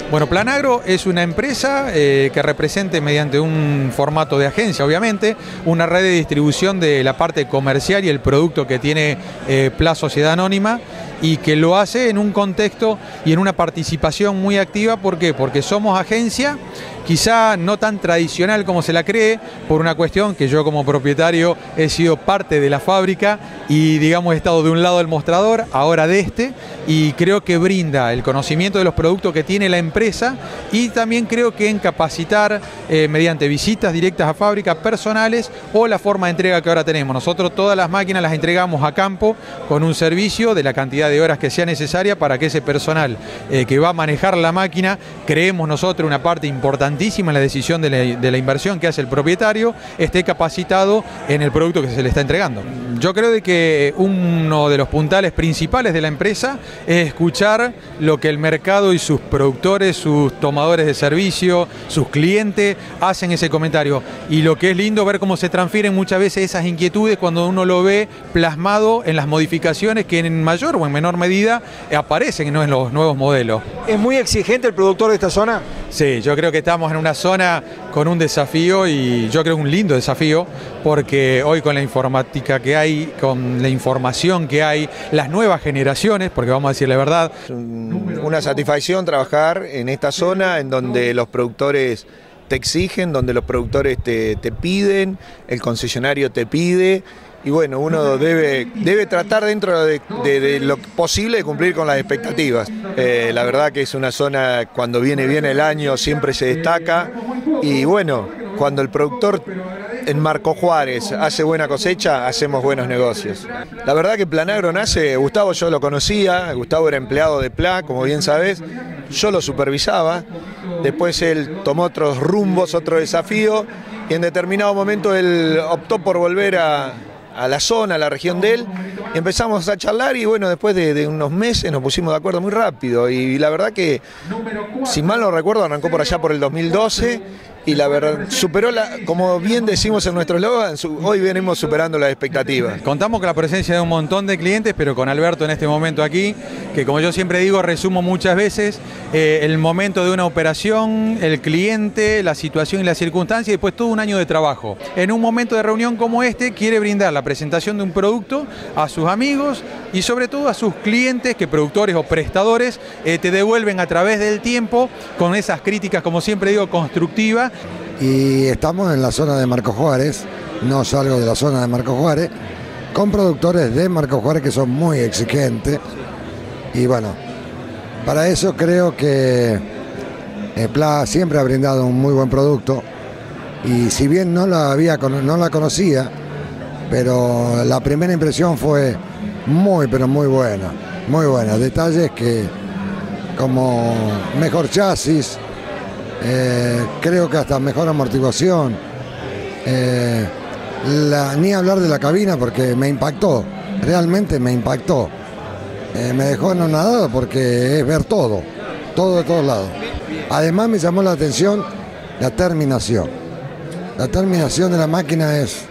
Bueno, Planagro es una empresa que represente mediante un formato de agencia, obviamente, una red de distribución de la parte comercial y el producto que tiene Pla Sociedad Anónima, y que lo hace en un contexto y en una participación muy activa. ¿Por qué? Porque somos agencia, quizá no tan tradicional como se la cree, por una cuestión que yo como propietario he sido parte de la fábrica y digamos he estado de un lado del mostrador, ahora de este, y creo que brinda el conocimiento de los productos que tiene la empresa, y también creo que en capacitar mediante visitas directas a fábricas personales o la forma de entrega que ahora tenemos. Nosotros todas las máquinas las entregamos a campo con un servicio de la cantidad de horas que sea necesaria para que ese personal que va a manejar la máquina, creemos nosotros una parte importantísima en la decisión de la inversión que hace el propietario, esté capacitado en el producto que se le está entregando. Yo creo de que uno de los puntales principales de la empresa es escuchar lo que el mercado y sus productores, sus tomadores de servicio, sus clientes hacen ese comentario, y lo que es lindo ver cómo se transfieren muchas veces esas inquietudes cuando uno lo ve plasmado en las modificaciones que en mayor o en menor medida aparecen, ¿no?, en los nuevos modelos. ¿Es muy exigente el productor de esta zona? Sí, yo creo que estamos en una zona con un desafío, y yo creo un lindo desafío, porque hoy con la informática que hay, con la información que hay, las nuevas generaciones, porque vamos a decir la verdad. Es una satisfacción trabajar en esta zona en donde los productores te exigen, donde los productores te piden, el concesionario te pide. Y bueno, uno debe tratar dentro de lo posible de cumplir con las expectativas. La verdad que es una zona, cuando viene bien el año, siempre se destaca. Y bueno, cuando el productor en Marcos Juárez hace buena cosecha, hacemos buenos negocios. La verdad que Planagro nace, Gustavo yo lo conocía, Gustavo era empleado de Pla, como bien sabes, yo lo supervisaba. Después él tomó otros rumbos, otro desafío, y en determinado momento él optó por volver a la zona, a la región de él, y empezamos a charlar, y bueno, después de unos meses nos pusimos de acuerdo muy rápido, y la verdad que, si mal no recuerdo, arrancó por allá por el 2012, y la verdad, superó, como bien decimos en nuestro eslogan, hoy venimos superando las expectativas. Contamos con la presencia de un montón de clientes, pero con Alberto en este momento aquí, que como yo siempre digo, resumo muchas veces, el momento de una operación, el cliente, la situación y la circunstancia, y después todo un año de trabajo. En un momento de reunión como este, quiere brindar la presentación de un producto a sus amigos y sobre todo a sus clientes, que productores o prestadores te devuelven a través del tiempo con esas críticas, como siempre digo, constructivas. Y estamos en la zona de Marcos Juárez, no salgo de la zona de Marcos Juárez, con productores de Marcos Juárez que son muy exigentes, y bueno, para eso creo que Pla siempre ha brindado un muy buen producto, y si bien no la conocía, pero la primera impresión fue pero muy buena, detalles que como mejor chasis, creo que hasta mejor amortiguación, ni hablar de la cabina, porque me impactó, realmente me impactó, me dejó anonadado porque es ver todo de todos lados. Además me llamó la atención la terminación de la máquina, es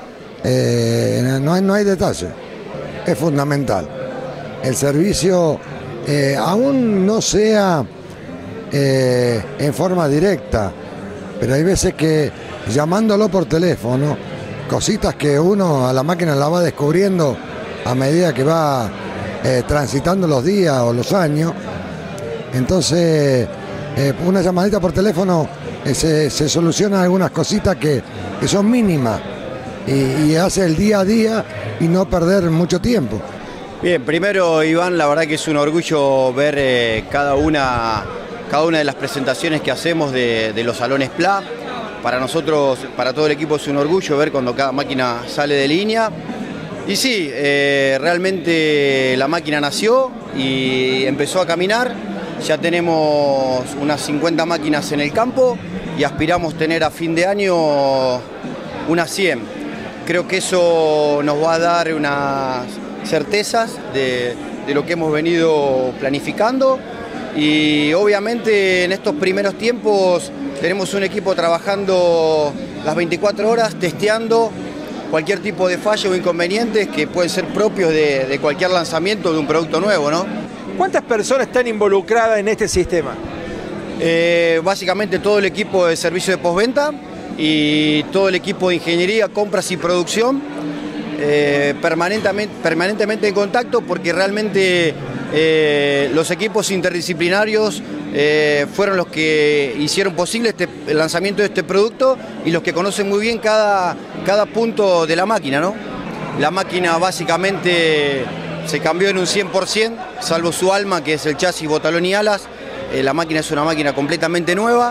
no hay detalle, es fundamental. El servicio, aún no sea en forma directa, pero hay veces que llamándolo por teléfono, cositas que uno a la máquina la va descubriendo a medida que va transitando los días o los años. Entonces una llamadita por teléfono se solucionan algunas cositas que son mínimas, y hace el día a día y no perder mucho tiempo. Bien, primero, Iván, la verdad que es un orgullo ver cada una de las presentaciones que hacemos de los salones Pla. Para nosotros, para todo el equipo, es un orgullo ver cuando cada máquina sale de línea. Y sí, realmente la máquina nació y empezó a caminar. Ya tenemos unas 50 máquinas en el campo y aspiramos tener a fin de año unas 100. Creo que eso nos va a dar unas certezas de lo que hemos venido planificando, y obviamente en estos primeros tiempos tenemos un equipo trabajando las 24 horas, testeando cualquier tipo de fallo o inconvenientes que pueden ser propios de cualquier lanzamiento de un producto nuevo, ¿no? ¿Cuántas personas están involucradas en este sistema? Básicamente todo el equipo de servicio de postventa y todo el equipo de ingeniería, compras y producción, permanentemente en contacto, porque realmente los equipos interdisciplinarios fueron los que hicieron posible el lanzamiento de este producto y los que conocen muy bien cada punto de la máquina, ¿no? La máquina básicamente se cambió en un 100%, salvo su alma, que es el chasis, botalón y alas. La máquina es una máquina completamente nueva.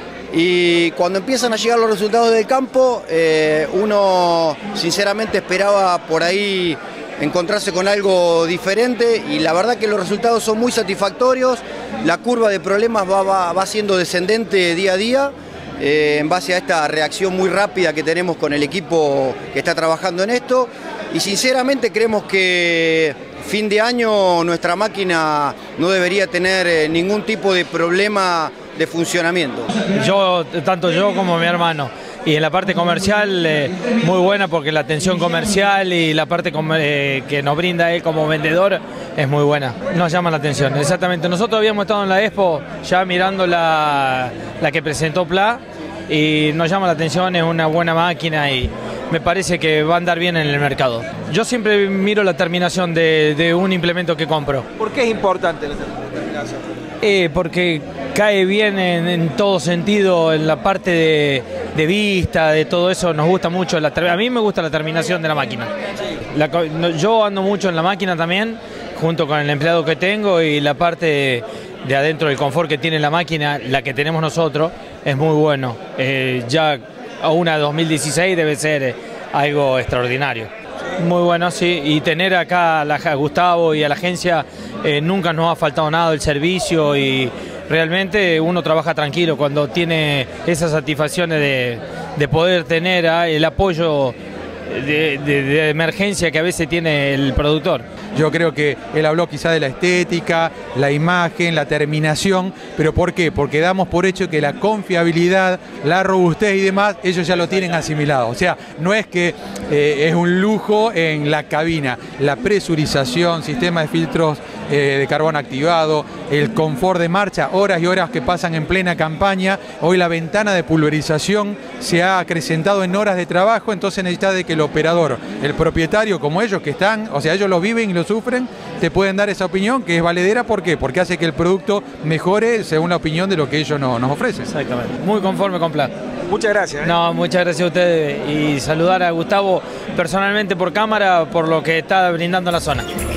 Y cuando empiezan a llegar los resultados del campo, uno sinceramente esperaba por ahí encontrarse con algo diferente, y la verdad que los resultados son muy satisfactorios. La curva de problemas va siendo descendente día a día, en base a esta reacción muy rápida que tenemos con el equipo que está trabajando en esto, y sinceramente creemos que fin de año nuestra máquina no debería tener ningún tipo de problema de funcionamiento. Tanto yo como mi hermano. Y en la parte comercial, muy buena, porque la atención comercial y la parte que nos brinda él como vendedor es muy buena. Nos llama la atención, exactamente. Nosotros habíamos estado en la Expo ya mirando la que presentó Pla, y nos llama la atención, es una buena máquina y me parece que va a andar bien en el mercado. Yo siempre miro la terminación de un implemento que compro. ¿Por qué es importante la terminación? Porque cae bien en todo sentido, en la parte de vista, de todo eso. Nos gusta mucho, a mí me gusta la terminación de la máquina. Yo ando mucho en la máquina también, junto con el empleado que tengo, y la parte de adentro, el confort que tiene la máquina, la que tenemos nosotros, es muy bueno. Ya a una 2016 debe ser algo extraordinario. Muy bueno, sí, y tener acá a Gustavo y a la agencia, nunca nos ha faltado nada del servicio, y realmente uno trabaja tranquilo cuando tiene esas satisfacciones de poder tener el apoyo de emergencia que a veces tiene el productor. Yo creo que él habló quizá de la estética, la imagen, la terminación, pero ¿por qué? Porque damos por hecho que la confiabilidad, la robustez y demás, ellos ya lo tienen asimilado. O sea, no es que es un lujo en la cabina, la presurización, sistema de filtros de carbón activado, el confort de marcha, horas y horas que pasan en plena campaña. Hoy la ventana de pulverización se ha acrecentado en horas de trabajo, entonces necesita de que el operador, el propietario, como ellos que están, o sea, ellos lo viven y lo sufren, te pueden dar esa opinión que es valedera. ¿Por qué? Porque hace que el producto mejore según la opinión de lo que ellos nos ofrecen. Exactamente. Muy conforme con Pla. Muchas gracias. No, muchas gracias a ustedes, y saludar a Gustavo personalmente por cámara por lo que está brindando en la zona.